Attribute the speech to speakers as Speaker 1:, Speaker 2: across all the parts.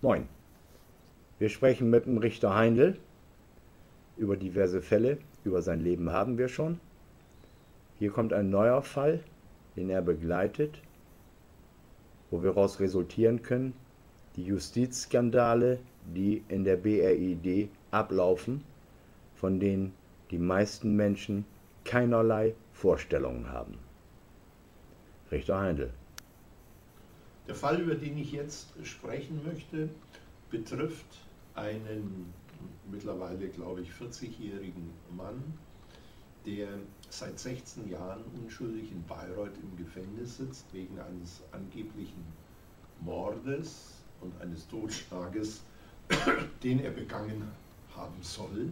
Speaker 1: Moin. Wir sprechen mit dem Richter Heindl über diverse Fälle. Über sein Leben haben wir schon. Hier kommt ein neuer Fall, den er begleitet, wo wir daraus resultieren können, die Justizskandale, die in der BRID ablaufen, von denen die meisten Menschen keinerlei Vorstellungen haben. Richter Heindl.
Speaker 2: Der Fall, über den ich jetzt sprechen möchte, betrifft einen mittlerweile, glaube ich, 40-jährigen Mann, der seit 16 Jahren unschuldig in Bayreuth im Gefängnis sitzt, wegen eines angeblichen Mordes und eines Totschlages, den er begangen haben soll.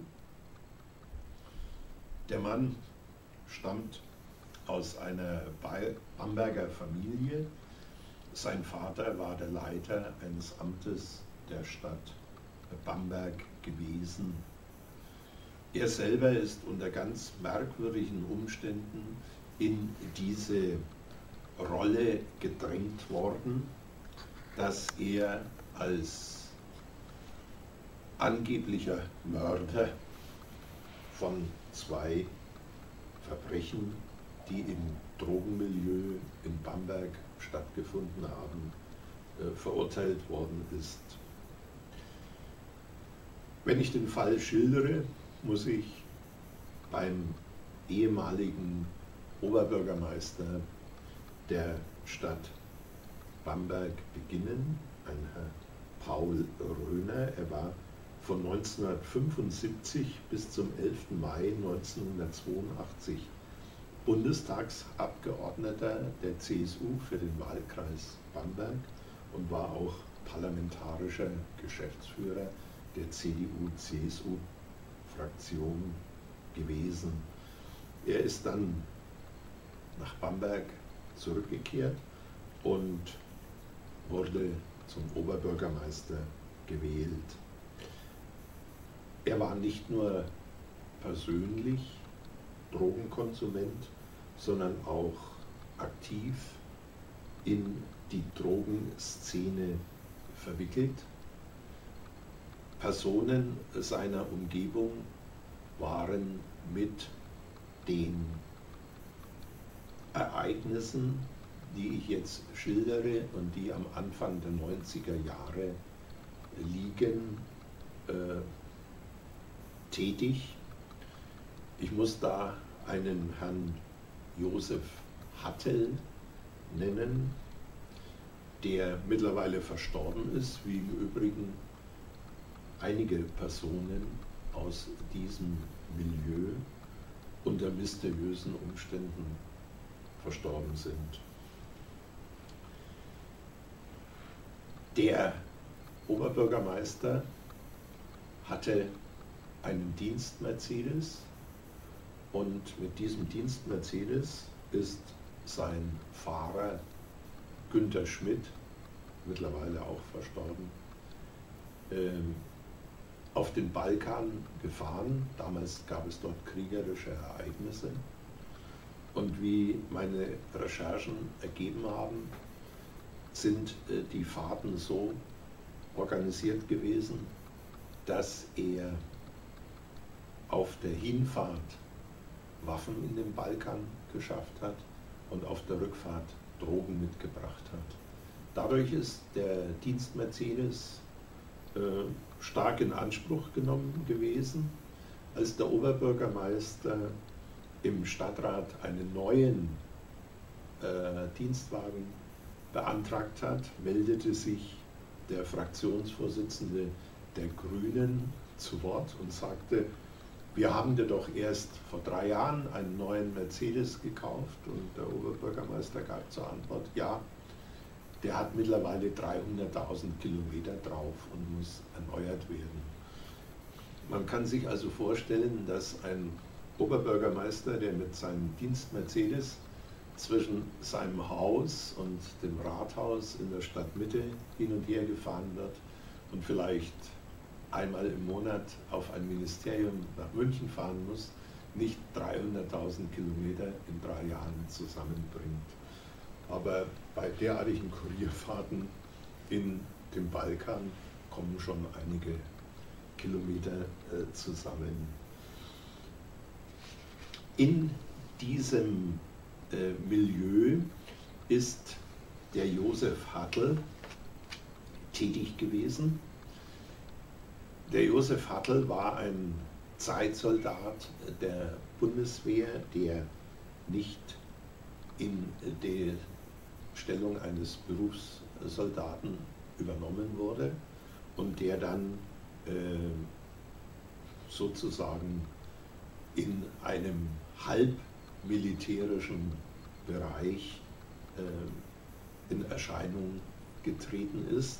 Speaker 2: Der Mann stammt aus einer Bamberger Familie. Sein Vater war der Leiter eines Amtes der Stadt Bamberg gewesen. Er selber ist unter ganz merkwürdigen Umständen in diese Rolle gedrängt worden, dass er als angeblicher Mörder von 2 Verbrechen, die im Drogenmilieu in Bamberg stattgefunden haben, verurteilt worden ist. Wenn ich den Fall schildere, muss ich beim ehemaligen Oberbürgermeister der Stadt Bamberg beginnen, ein Herr Paul Röhner. Er war von 1975 bis zum 11. Mai 1982 Bundestagsabgeordneter der CSU für den Wahlkreis Bamberg und war auch parlamentarischer Geschäftsführer der CDU-CSU-Fraktion gewesen. Er ist dann nach Bamberg zurückgekehrt und wurde zum Oberbürgermeister gewählt. Er war nicht nur persönlich Drogenkonsument, sondern auch aktiv in die Drogenszene verwickelt. Personen seiner Umgebung waren mit den Ereignissen, die ich jetzt schildere und die am Anfang der 90er Jahre liegen, tätig. Ich muss da einen Herrn Josef Hattel nennen, der mittlerweile verstorben ist, wie im Übrigen einige Personen aus diesem Milieu unter mysteriösen Umständen verstorben sind. Der Oberbürgermeister hatte einen Dienst-Mercedes und mit diesem Dienst-Mercedes ist sein Fahrer Günther Schmidt, mittlerweile auch verstorben, auf den Balkan gefahren. Damals gab es dort kriegerische Ereignisse. Und wie meine Recherchen ergeben haben, sind die Fahrten so organisiert gewesen, dass er auf der Hinfahrt Waffen in den Balkan geschafft hat und auf der Rückfahrt Drogen mitgebracht hat. Dadurch ist der Dienst Mercedes stark in Anspruch genommen gewesen. Als der Oberbürgermeister im Stadtrat einen neuen Dienstwagen beantragt hat, meldete sich der Fraktionsvorsitzende der Grünen zu Wort und sagte, wir haben dir doch erst vor 3 Jahren einen neuen Mercedes gekauft, und der Oberbürgermeister gab zur Antwort, ja, der hat mittlerweile 300.000 Kilometer drauf und muss erneuert werden. Man kann sich also vorstellen, dass ein Oberbürgermeister, der mit seinem Dienst Mercedes zwischen seinem Haus und dem Rathaus in der Stadtmitte hin und her gefahren wird und vielleicht einmal im Monat auf ein Ministerium nach München fahren muss, nicht 300.000 Kilometer in 3 Jahren zusammenbringt. Aber bei derartigen Kurierfahrten in dem Balkan kommen schon einige Kilometer zusammen. In diesem Milieu ist der Josef Hartl tätig gewesen. Der Josef Hartl war ein Zeitsoldat der Bundeswehr, der nicht in der Stellung eines Berufssoldaten übernommen wurde und der dann sozusagen in einem halbmilitärischen Bereich in Erscheinung getreten ist.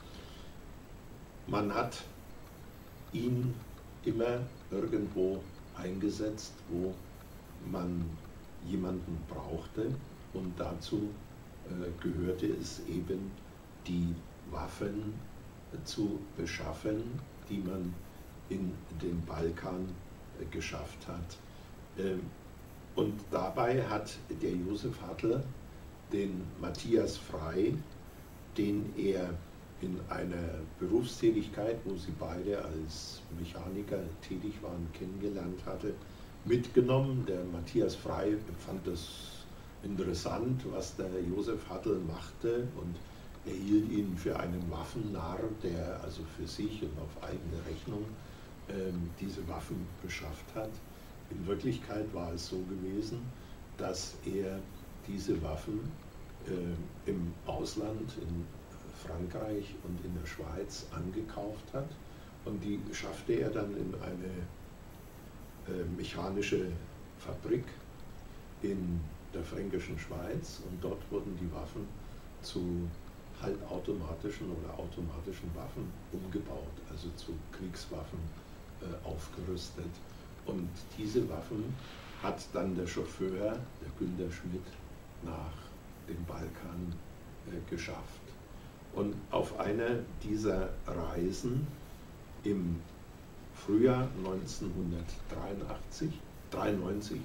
Speaker 2: Man hat ihn immer irgendwo eingesetzt, wo man jemanden brauchte, und dazu gehörte es eben, die Waffen zu beschaffen, die man in den Balkan geschafft hat. Und dabei hat der Josef Hartl den Matthias Frey, den er in einer Berufstätigkeit, wo sie beide als Mechaniker tätig waren, kennengelernt hatte, mitgenommen. Der Matthias Frey fand das interessant, was der Josef Hartl machte, und er hielt ihn für einen Waffennarr, der also für sich und auf eigene Rechnung diese Waffen beschafft hat. In Wirklichkeit war es so gewesen, dass er diese Waffen im Ausland, in Frankreich und in der Schweiz angekauft hat, und die schaffte er dann in eine mechanische Fabrik in der fränkischen Schweiz, und dort wurden die Waffen zu halbautomatischen oder automatischen Waffen umgebaut, also zu Kriegswaffen aufgerüstet. Und diese Waffen hat dann der Chauffeur, der Günter Schmidt, nach dem Balkan geschafft. Und auf einer dieser Reisen im Frühjahr 1993,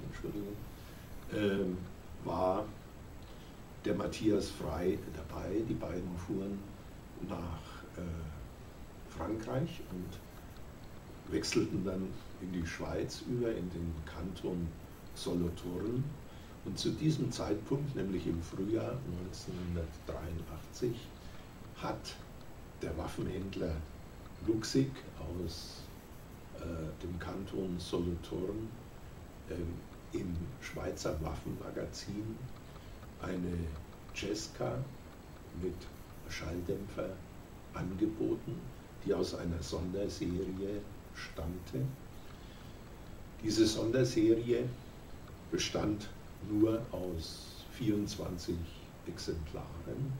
Speaker 2: war der Matthias Frey dabei. Die beiden fuhren nach Frankreich und wechselten dann in die Schweiz über, in den Kanton Solothurn. Und zu diesem Zeitpunkt, nämlich im Frühjahr 1983, hat der Waffenhändler Luxig aus dem Kanton Solothurn im Schweizer Waffenmagazin eine Cesca mit Schalldämpfer angeboten, die aus einer Sonderserie stammte. Diese Sonderserie bestand nur aus 24 Exemplaren,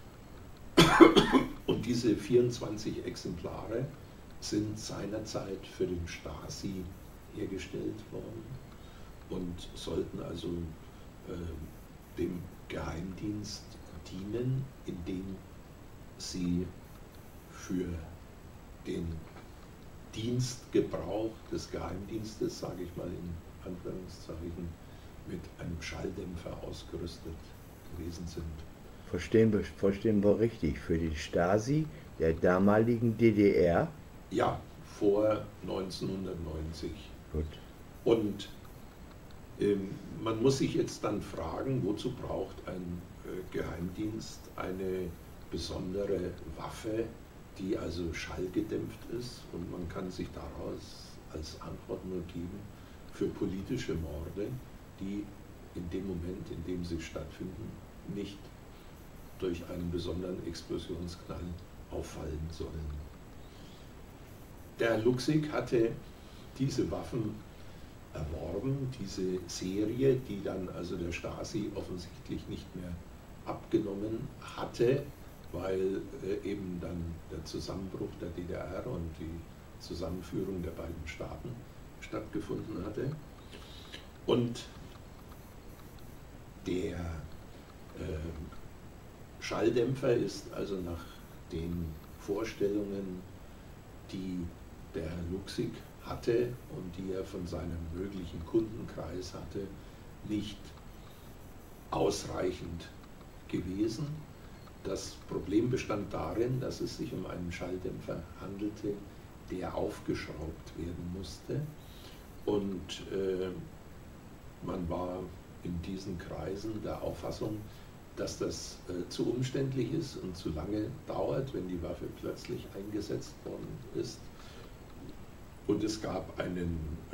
Speaker 2: und diese 24 Exemplare sind seinerzeit für den Stasi hergestellt worden und sollten also dem Geheimdienst dienen, indem sie für den Dienstgebrauch des Geheimdienstes, sage ich mal in Anführungszeichen, mit einem Schalldämpfer ausgerüstet gewesen sind.
Speaker 1: Verstehen wir richtig, für die Stasi der damaligen DDR?
Speaker 2: Ja, vor 1990.
Speaker 1: Gut.
Speaker 2: Und man muss sich jetzt dann fragen, wozu braucht ein Geheimdienst eine besondere Waffe, die also schallgedämpft ist, und man kann sich daraus als Antwort nur geben, für politische Morde, die in dem Moment, in dem sie stattfinden, nicht durch einen besonderen Explosionsknall auffallen sollen. Der Luxig hatte diese Waffen erworben, diese Serie, die dann also der Stasi offensichtlich nicht mehr abgenommen hatte, weil eben dann der Zusammenbruch der DDR und die Zusammenführung der beiden Staaten stattgefunden hatte. Und der Schalldämpfer ist also nach den Vorstellungen, die der Luxig hatte und die er von seinem möglichen Kundenkreis hatte, nicht ausreichend gewesen. Das Problem bestand darin, dass es sich um einen Schalldämpfer handelte, der aufgeschraubt werden musste. Und man war in diesen Kreisen der Auffassung, dass das zu umständlich ist und zu lange dauert, wenn die Waffe plötzlich eingesetzt worden ist. Und es gab einen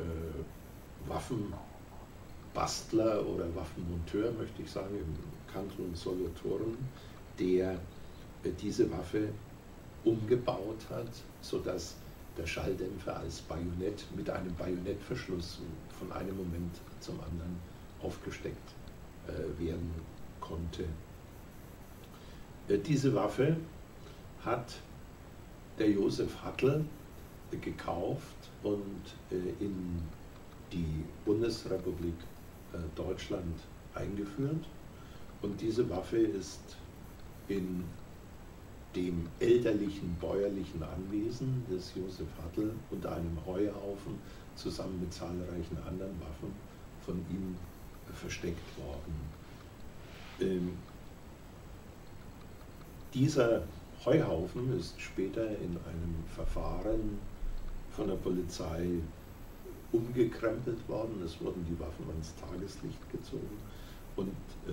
Speaker 2: Waffenbastler oder Waffenmonteur, möchte ich sagen, im Kanton Solothurn, der diese Waffe umgebaut hat, sodass der Schalldämpfer als Bajonett mit einem Bajonettverschluss von einem Moment zum anderen aufgesteckt werden konnte. Diese Waffe hat der Josef Hattl gekauft und in die Bundesrepublik Deutschland eingeführt. Und diese Waffe ist in dem elterlichen bäuerlichen Anwesen des Josef Hattl unter einem Heuhaufen zusammen mit zahlreichen anderen Waffen von ihm versteckt worden. Dieser Heuhaufen ist später in einem Verfahren von der Polizei umgekrempelt worden. Es wurden die Waffen ans Tageslicht gezogen und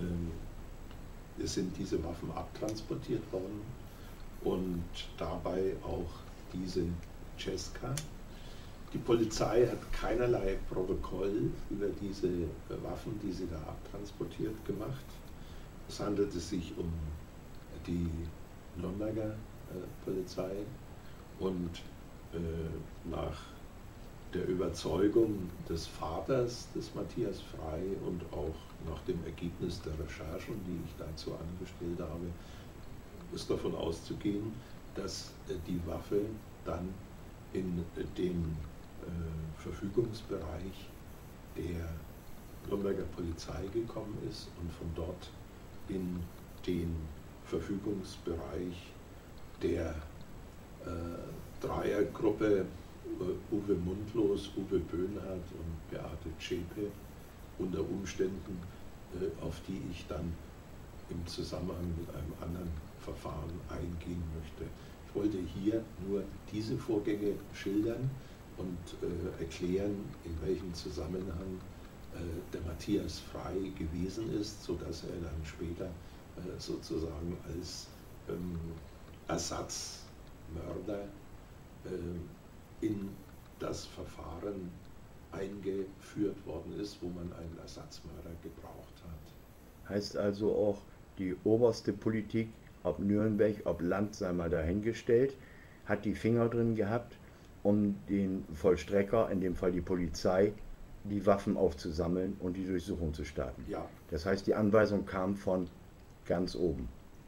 Speaker 2: es sind diese Waffen abtransportiert worden und dabei auch diese Cesca. Die Polizei hat keinerlei Protokoll über diese Waffen, die sie da abtransportiert, gemacht. Es handelte sich um die Nürnberger Polizei und nach der Überzeugung des Vaters des Matthias Frey und auch nach dem Ergebnis der Recherchen, die ich dazu angestellt habe, ist davon auszugehen, dass die Waffe dann in den Verfügungsbereich der Nürnberger Polizei gekommen ist und von dort in den Verfügungsbereich der Dreiergruppe Uwe Mundlos, Uwe Böhnhardt und Beate Zschäpe unter Umständen, auf die ich dann im Zusammenhang mit einem anderen Verfahren eingehen möchte. Ich wollte hier nur diese Vorgänge schildern und erklären, in welchem Zusammenhang der Matthias Frey gewesen ist, sodass er dann später sozusagen als Ersatzmörder in das Verfahren eingeführt worden ist, wo man einen Ersatzmörder gebraucht hat.
Speaker 1: Heißt also auch, die oberste Politik, ob Nürnberg, ob Land, sei mal dahingestellt, hat die Finger drin gehabt, um den Vollstrecker, in dem Fall die Polizei, die Waffen aufzusammeln und die Durchsuchung zu starten.
Speaker 2: Ja.
Speaker 1: Das heißt, die Anweisung kam von ganz oben.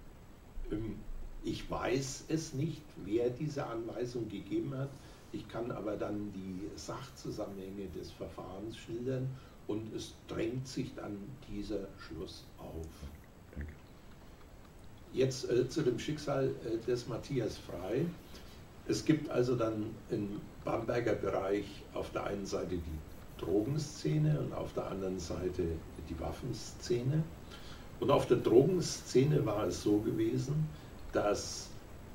Speaker 2: Ich weiß es nicht, wer diese Anweisung gegeben hat. Ich kann aber dann die Sachzusammenhänge des Verfahrens schildern und es drängt sich dann dieser Schluss auf.
Speaker 1: Danke.
Speaker 2: Jetzt zu dem Schicksal des Matthias Frey. Es gibt also dann im Bamberger Bereich auf der einen Seite die Drogenszene und auf der anderen Seite die Waffenszene. Und auf der Drogenszene war es so gewesen, dass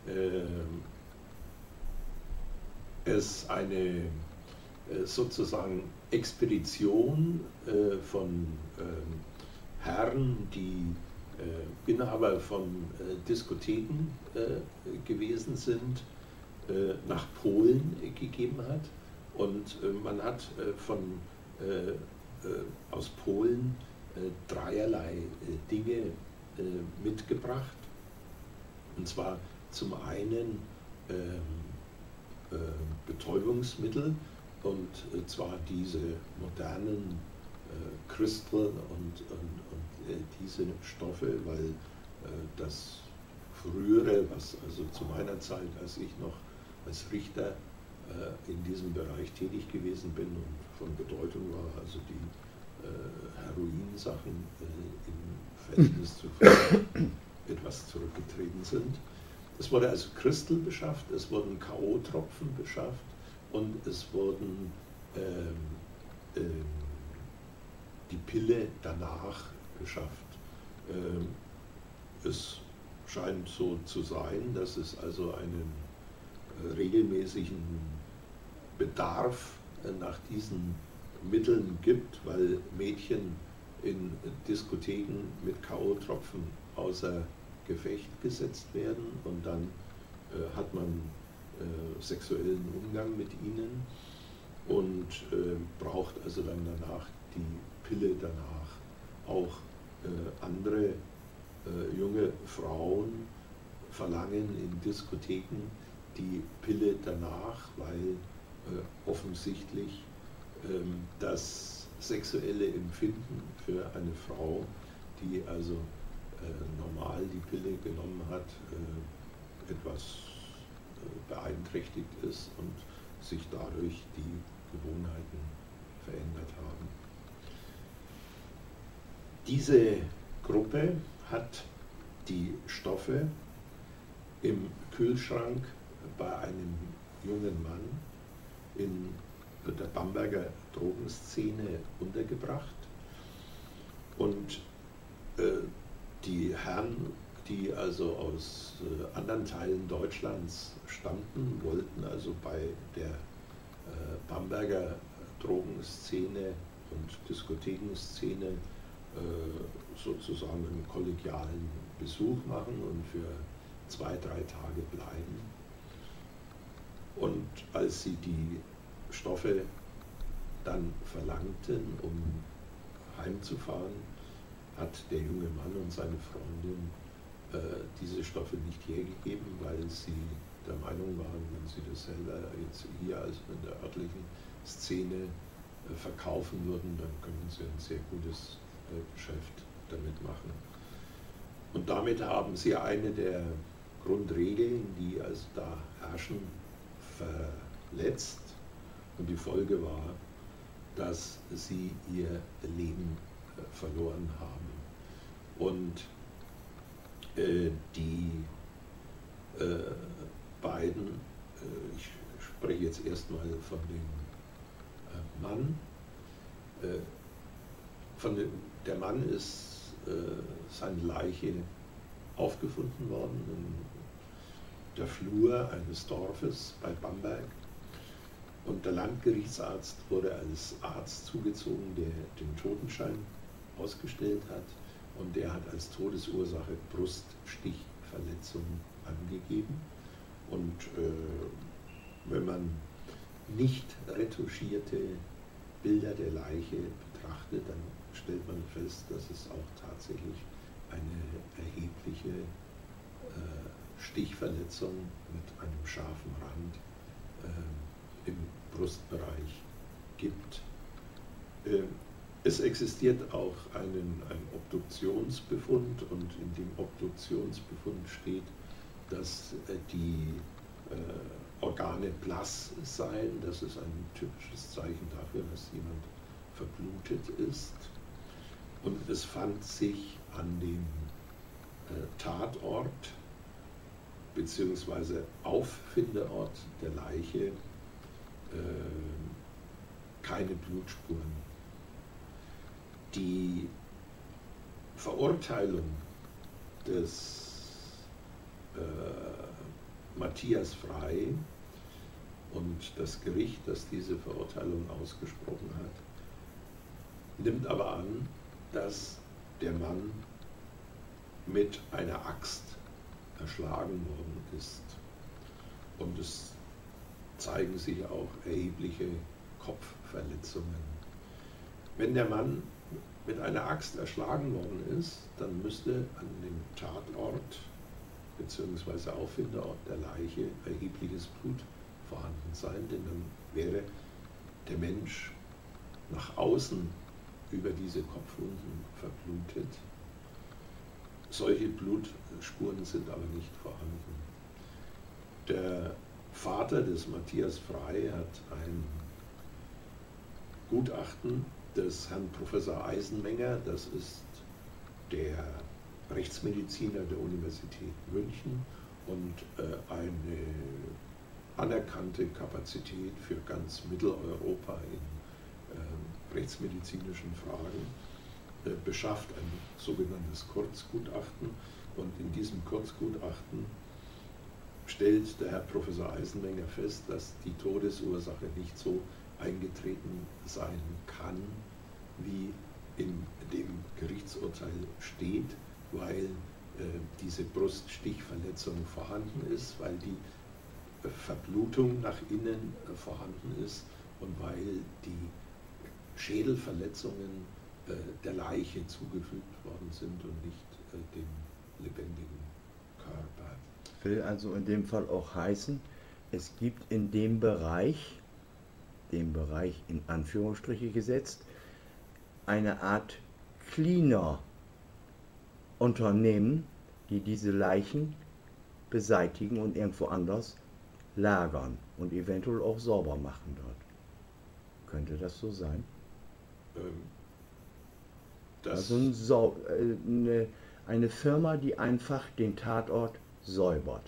Speaker 2: es eine sozusagen Expedition von Herren, die Inhaber von Diskotheken gewesen sind, nach Polen gegeben hat. Und man hat aus Polen dreierlei Dinge mitgebracht. Und zwar zum einen Betäubungsmittel, und zwar diese modernen Crystal und diese Stoffe, weil das frühere, was also zu meiner Zeit, als ich noch als Richter in diesem Bereich tätig gewesen bin und von Bedeutung war, also die Heroinsachen im Verhältnis zu früher etwas zurückgetreten sind. Es wurde also Crystal beschafft, es wurden K.O.-Tropfen beschafft und es wurden die Pille danach beschafft. Es scheint so zu sein, dass es also einen regelmäßigen Bedarf nach diesen Mitteln gibt, weil Mädchen in Diskotheken mit K.O.-Tropfen außer Gefecht gesetzt werden und dann hat man sexuellen Umgang mit ihnen und braucht also dann danach die Pille danach. Auch andere junge Frauen verlangen in Diskotheken die Pille danach, weil offensichtlich das sexuelle Empfinden für eine Frau, die also normal die Pille genommen hat, etwas beeinträchtigt ist und sich dadurch die Gewohnheiten verändert haben. Diese Gruppe hat die Stoffe im Kühlschrank bei einem jungen Mann in der Bamberger Drogenszene untergebracht und die Herren, die also aus anderen Teilen Deutschlands stammten, wollten also bei der Bamberger Drogenszene und Diskothekenszene sozusagen einen kollegialen Besuch machen und für 2-3 Tage bleiben. Und als sie die Stoffe dann verlangten, um heimzufahren, hat der junge Mann und seine Freundin diese Stoffe nicht hergegeben, weil sie der Meinung waren, wenn sie das selber jetzt hier also in der örtlichen Szene verkaufen würden, dann können sie ein sehr gutes Geschäft damit machen. Und damit haben sie eine der Grundregeln, die also da herrschen, verletzt. Und die Folge war, dass sie ihr Leben verloren haben. Und die beiden, ich spreche jetzt erstmal von dem Mann, der Mann ist seine Leiche aufgefunden worden in der Flur eines Dorfes bei Bamberg. Und der Landgerichtsarzt wurde als Arzt zugezogen, der den Totenschein ausgestellt hat. Und der hat als Todesursache Bruststichverletzung angegeben. Und wenn man nicht retuschierte Bilder der Leiche betrachtet, dann stellt man fest, dass es auch tatsächlich eine erhebliche Stichverletzung mit einem scharfen Rand im Brustbereich gibt. Es existiert auch ein Obduktionsbefund und in dem Obduktionsbefund steht, dass die Organe blass seien. Das ist ein typisches Zeichen dafür, dass jemand verblutet ist. Und es fand sich an dem Tatort bzw. Auffindeort der Leiche keine Blutspuren. Die Verurteilung des Matthias Frey und das Gericht, das diese Verurteilung ausgesprochen hat, nimmt aber an, dass der Mann mit einer Axt erschlagen worden ist. Und es zeigen sich auch erhebliche Kopfverletzungen. Wenn der Mann mit einer Axt erschlagen worden ist, dann müsste an dem Tatort bzw. Auffindeort der Leiche erhebliches Blut vorhanden sein, denn dann wäre der Mensch nach außen über diese Kopfwunden verblutet. Solche Blutspuren sind aber nicht vorhanden. Der Vater des Matthias Frey hat ein Gutachten des Herrn Professor Eisenmenger, das ist der Rechtsmediziner der Universität München und eine anerkannte Kapazität für ganz Mitteleuropa in rechtsmedizinischen Fragen, beschafft ein sogenanntes Kurzgutachten Und in diesem Kurzgutachten stellt der Herr Professor Eisenmenger fest, dass die Todesursache nicht so eingetreten sein kann, wie in dem Gerichtsurteil steht, weil diese Bruststichverletzung vorhanden ist, weil die Verblutung nach innen vorhanden ist und weil die Schädelverletzungen der Leiche zugefügt worden sind und nicht dem lebendigen Körper.
Speaker 1: Will also in dem Fall auch heißen, es gibt in dem Bereich in Anführungsstriche gesetzt, eine Art Cleaner-Unternehmen, die diese Leichen beseitigen und irgendwo anders lagern und eventuell auch sauber machen dort. Könnte das so sein? Also eine Firma, die einfach den Tatort säubert.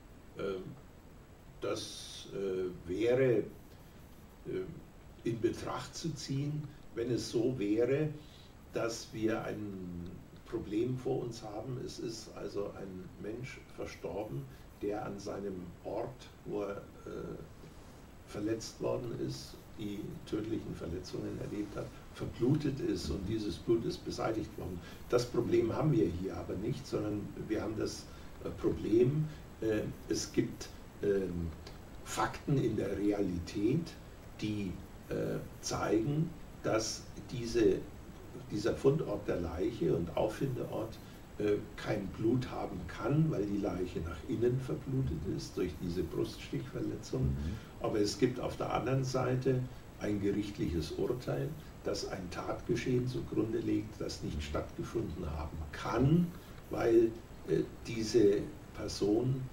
Speaker 2: Das wäre in Betracht zu ziehen, wenn es so wäre, dass wir ein Problem vor uns haben. Es ist also ein Mensch verstorben, der an seinem Ort, wo er verletzt worden ist, die tödlichen Verletzungen erlebt hat, verblutet ist und dieses Blut ist beseitigt worden. Das Problem haben wir hier aber nicht, sondern wir haben das Problem, es gibt Fakten in der Realität, die zeigen, dass dieser Fundort der Leiche und Auffindeort kein Blut haben kann, weil die Leiche nach innen verblutet ist durch diese Bruststichverletzung. Aber es gibt auf der anderen Seite ein gerichtliches Urteil, das ein Tatgeschehen zugrunde legt, das nicht stattgefunden haben kann, weil diese Person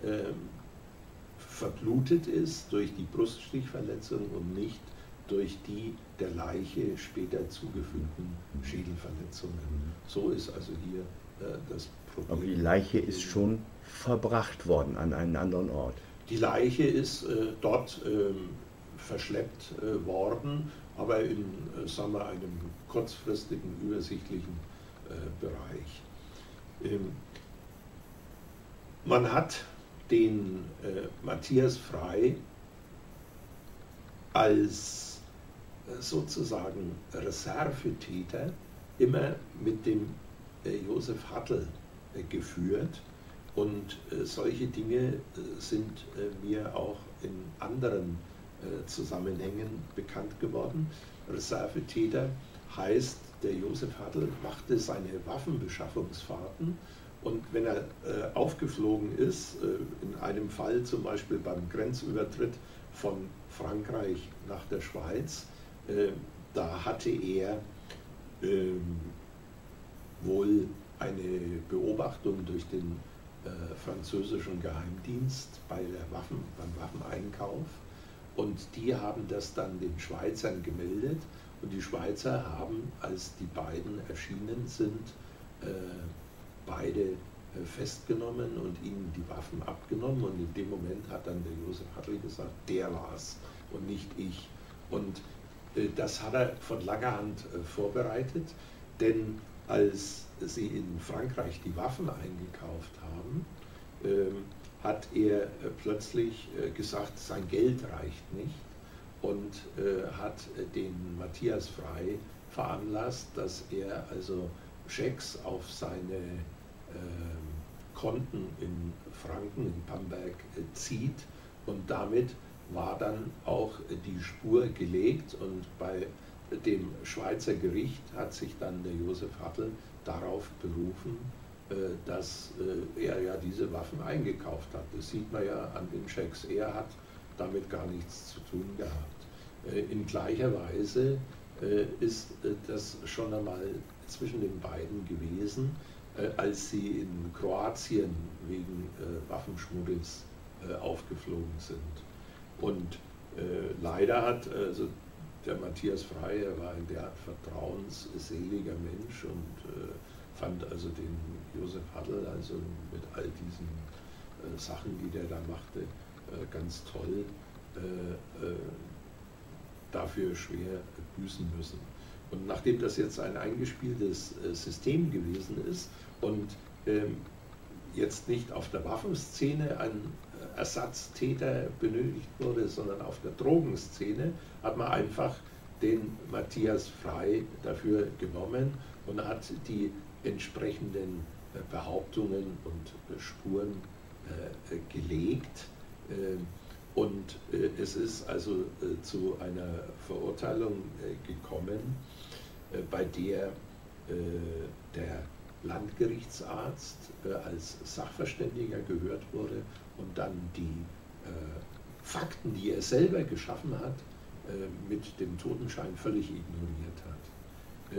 Speaker 2: verblutet ist durch die Bruststichverletzung und nicht durch die der Leiche später zugefügten Schädelverletzungen. So ist also hier das Problem.
Speaker 1: Aber die Leiche ist schon verbracht worden an einen anderen Ort.
Speaker 2: Die Leiche ist dort verschleppt worden, aber in sagen wir, einem kurzfristigen, übersichtlichen Bereich. Man hat den Matthias Frey als sozusagen Reservetäter immer mit dem Josef Hartl geführt und solche Dinge sind mir auch in anderen Zusammenhängen bekannt geworden. Reservetäter heißt, der Josef Hartl machte seine Waffenbeschaffungsfahrten und wenn er aufgeflogen ist, in einem Fall zum Beispiel beim Grenzübertritt von Frankreich nach der Schweiz, da hatte er wohl eine Beobachtung durch den französischen Geheimdienst beim Waffeneinkauf und die haben das dann den Schweizern gemeldet und die Schweizer haben, als die beiden erschienen sind, beide festgenommen und ihnen die Waffen abgenommen und in dem Moment hat dann der Josef Hartl gesagt, der war's und nicht ich. Und das hat er von langer Hand vorbereitet, denn als sie in Frankreich die Waffen eingekauft haben, hat er plötzlich gesagt, sein Geld reicht nicht und hat den Matthias Frey veranlasst, dass er also Schecks auf seine Konten in Franken, in Bamberg zieht und damit war dann auch die Spur gelegt und bei dem Schweizer Gericht hat sich dann der Josef Hartl darauf berufen, dass er ja diese Waffen eingekauft hat. Das sieht man ja an den Schecks. Er hat damit gar nichts zu tun gehabt. In gleicher Weise ist das schon einmal zwischen den beiden gewesen, als sie in Kroatien wegen Waffenschmuggels aufgeflogen sind. Und leider hat also der Matthias Frey, er war ein derart vertrauensseliger Mensch und fand also den Josef Hartl also mit all diesen Sachen, die der da machte, ganz toll, dafür schwer büßen müssen. Und nachdem das jetzt ein eingespieltes System gewesen ist und jetzt nicht auf der Waffenszene ein Ersatztäter benötigt wurde, sondern auf der Drogenszene, hat man einfach den Matthias Frey dafür genommen und hat die entsprechenden Behauptungen und Spuren gelegt. Und es ist also zu einer Verurteilung gekommen, bei der der Landgerichtsarzt als Sachverständiger gehört wurde und dann die Fakten, die er selber geschaffen hat, mit dem Totenschein völlig ignoriert hat.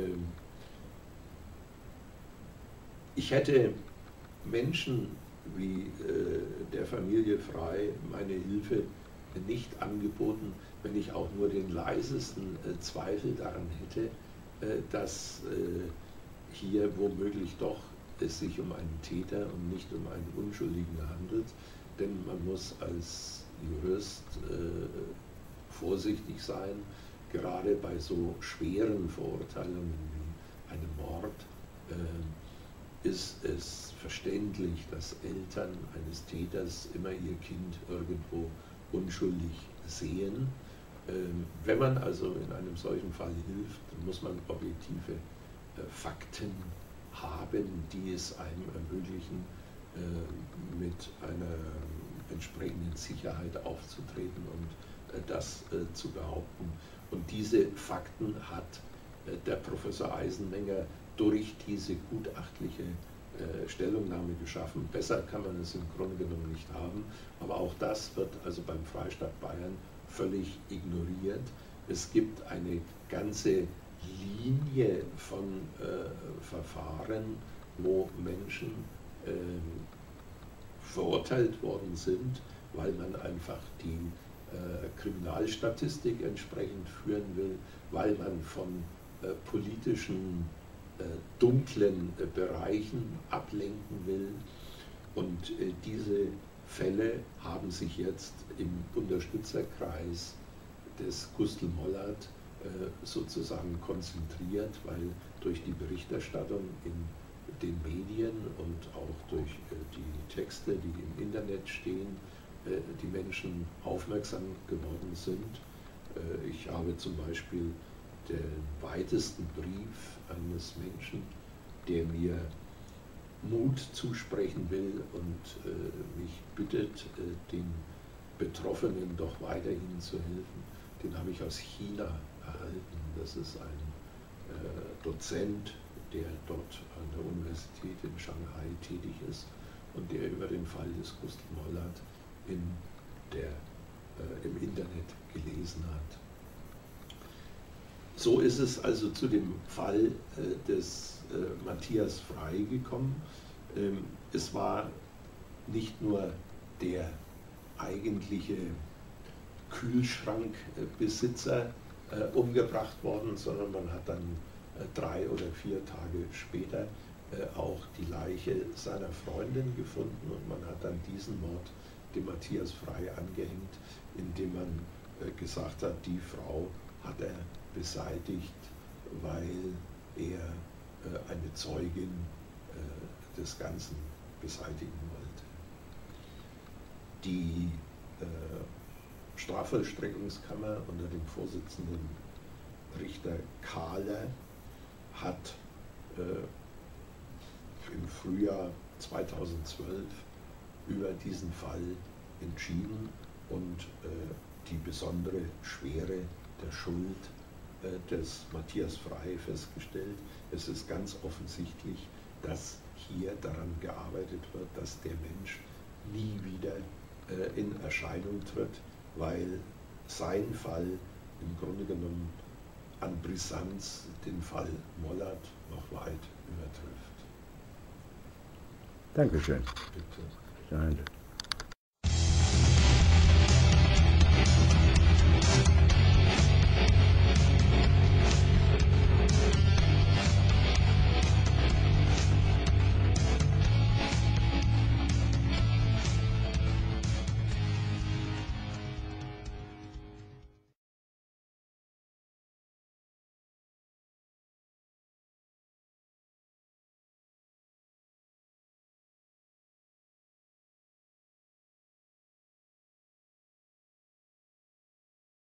Speaker 2: Ich hätte Menschen wie der Familie Frey meine Hilfe nicht angeboten, wenn ich auch nur den leisesten Zweifel daran hätte, dass hier womöglich doch es sich um einen Täter und nicht um einen Unschuldigen handelt. Denn man muss als Jurist vorsichtig sein, gerade bei so schweren Verurteilungen wie einem Mord. Ist es verständlich, dass Eltern eines Täters immer ihr Kind irgendwo unschuldig sehen. Wenn man also in einem solchen Fall hilft, dann muss man objektive Fakten haben, die es einem ermöglichen, mit einer entsprechenden Sicherheit aufzutreten und das zu behaupten. Und diese Fakten hat der Professor Eisenmenger durch diese gutachtliche Stellungnahme geschaffen. Besser kann man es im Grunde genommen nicht haben, aber auch das wird also beim Freistaat Bayern völlig ignoriert. Es gibt eine ganze Linie von Verfahren, wo Menschen verurteilt worden sind, weil man einfach die Kriminalstatistik entsprechend führen will, weil man von politischen dunklen Bereichen ablenken will. Und diese Fälle haben sich jetzt im Unterstützerkreis des Gustl Mollert sozusagen konzentriert, weil durch die Berichterstattung in den Medien und auch durch die Texte, die im Internet stehen, die Menschen aufmerksam geworden sind. Ich habe zum Beispiel den weitesten Brief eines Menschen, der mir Mut zusprechen will und mich bittet, den Betroffenen doch weiterhin zu helfen. Den habe ich aus China erhalten. Das ist ein Dozent, der dort an der Universität in Shanghai tätig ist und der über den Fall des Gustl Mollert im Internet gelesen hat. So ist es also zu dem Fall des Matthias Frey gekommen. Es war nicht nur der eigentliche Kühlschrankbesitzer umgebracht worden, sondern man hat dann 3 oder 4 Tage später auch die Leiche seiner Freundin gefunden und man hat dann diesen Mord dem Matthias Frey angehängt, indem man gesagt hat, die Frau hat er beseitigt, weil er eine Zeugin des Ganzen beseitigen wollte. Die Strafvollstreckungskammer unter dem Vorsitzenden Richter Kahler hat im Frühjahr 2012 über diesen Fall entschieden und die besondere Schwere der Schuld des Matthias Frey festgestellt. Es ist ganz offensichtlich, dass hier daran gearbeitet wird, dass der Mensch nie wieder in Erscheinung tritt, weil sein Fall im Grunde genommen an Brisanz den Fall Mollert noch weit übertrifft.
Speaker 1: Dankeschön.
Speaker 2: Bitte.
Speaker 1: Herr Heindl.